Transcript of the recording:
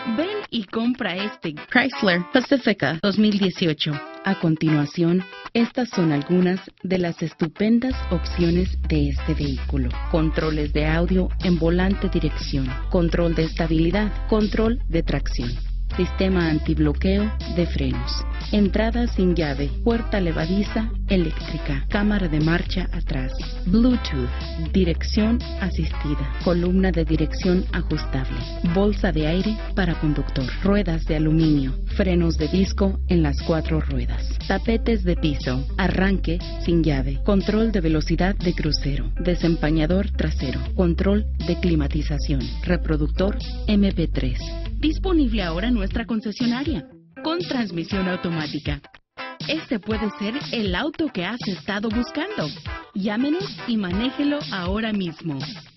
Ven y compra este Chrysler Pacifica 2018. A continuación, estas son algunas de las estupendas opciones de este vehículo. Controles de audio en volante dirección, control de estabilidad, control de tracción, sistema antibloqueo de frenos, entrada sin llave, puerta levadiza eléctrica, cámara de marcha atrás, Bluetooth, dirección asistida, columna de dirección ajustable, bolsa de aire para conductor, ruedas de aluminio, frenos de disco en las 4 ruedas, tapetes de piso, arranque sin llave, control de velocidad de crucero, desempañador trasero, control de climatización, reproductor MP3. Disponible ahora en nuestra concesionaria, con transmisión automática. Este puede ser el auto que has estado buscando. Llámenos y manéjelo ahora mismo.